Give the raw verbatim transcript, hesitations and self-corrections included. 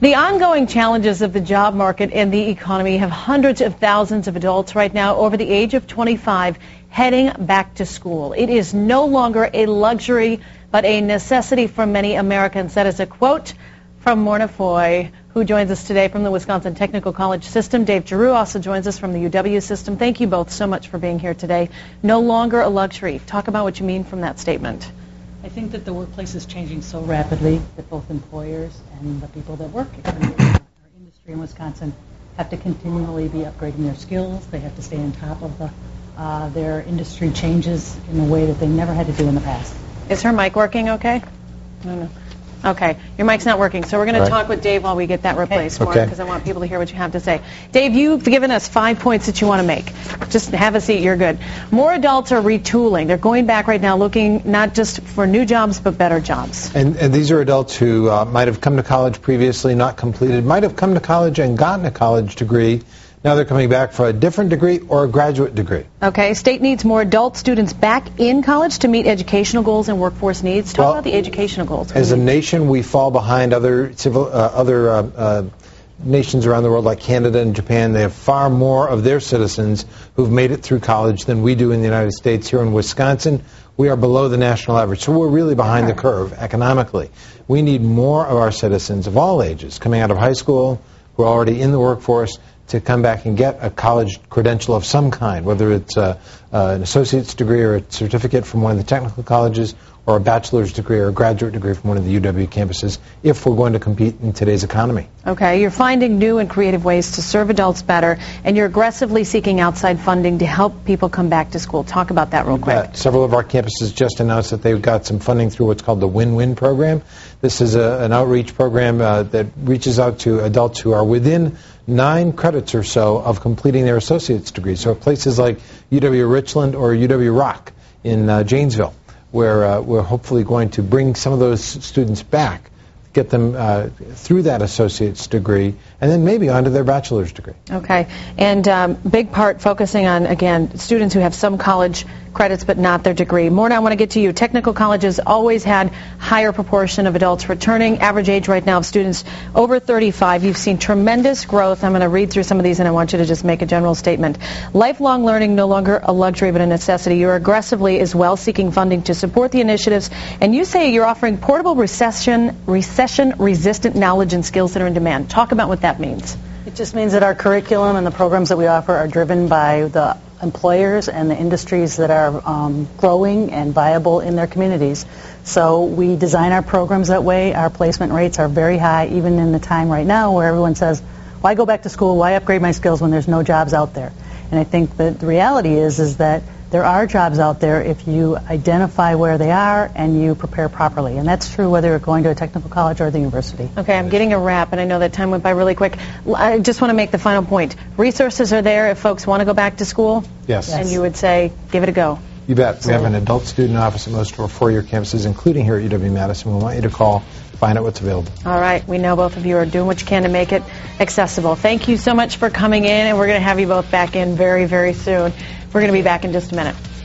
The ongoing challenges of the job market and the economy have hundreds of thousands of adults right now over the age of twenty-five heading back to school. It is no longer a luxury, but a necessity for many Americans. That is a quote from Morna Foy, who joins us today from the Wisconsin Technical College system. Dave Giroux also joins us from the U W system. Thank you both so much for being here today. No longer a luxury. Talk about what you mean from that statement. I think that the workplace is changing so rapidly that both employers and the people that work in our industry in Wisconsin have to continually be upgrading their skills. They have to stay on top of the, uh, their industry changes in a way that they never had to do in the past. Is her mic working okay? No, no. Okay, your mic's not working, so we're going to right. talk with Dave while we get that replaced, okay. because I want people to hear what you have to say. Dave, you've given us five points that you want to make. Just have a seat, you're good. More adults are retooling. They're going back right now looking not just for new jobs, but better jobs. And, and these are adults who uh, might have come to college previously, not completed, might have come to college and gotten a college degree. Now they're coming back for a different degree or a graduate degree. Okay, state needs more adult students back in college to meet educational goals and workforce needs. Talk well, about the educational goals. As a nation, we fall behind other civil, uh, other uh, uh, nations around the world like Canada and Japan. They have far more of their citizens who've made it through college than we do in the United States. Here in Wisconsin, we are below the national average, so we're really behind the curve economically. We need more of our citizens of all ages coming out of high school, who are already in the workforce, to come back and get a college credential of some kind, whether it's uh, uh, an associate's degree or a certificate from one of the technical colleges, or a bachelor's degree or a graduate degree from one of the U W campuses, if we're going to compete in today's economy. Okay, you're finding new and creative ways to serve adults better, and you're aggressively seeking outside funding to help people come back to school. Talk about that real quick. Uh, several of our campuses just announced that they've got some funding through what's called the Win-Win program. This is a, an outreach program uh, that reaches out to adults who are within nine credits or so of completing their associate's degree. So places like U W Richland or U W Rock in uh, Janesville, where uh, we're hopefully going to bring some of those students back, get them uh, through that associate's degree, and then maybe onto their bachelor's degree. Okay, and um, big part focusing on, again, students who have some college credits but not their degree. Morna, I want to get to you. Technical colleges always had higher proportion of adults returning. Average age right now of students over thirty-five. You've seen tremendous growth. I'm going to read through some of these, and I want you to just make a general statement. Lifelong learning, no longer a luxury but a necessity. You're aggressively as well seeking funding to support the initiatives, and you say you're offering portable recession, recession-resistant knowledge and skills that are in demand. Talk about what that means. It just means that our curriculum and the programs that we offer are driven by the employers and the industries that are um, growing and viable in their communities. So we design our programs that way. Our placement rates are very high, even in the time right now where everyone says, why go back to school, why upgrade my skills when there's no jobs out there? And I think that the reality is, is that there are jobs out there if you identify where they are and you prepare properly. And that's true whether you're going to a technical college or the university. Okay, I'm getting a wrap, and I know that time went by really quick. I just want to make the final point. Resources are there if folks want to go back to school? Yes. And you would say, give it a go. You bet. We have an adult student office at most of our four-year campuses, including here at U W Madison. We want you to call, find out what's available. All right. We know both of you are doing what you can to make it accessible. Thank you so much for coming in, and we're going to have you both back in very, very soon. We're going to be back in just a minute.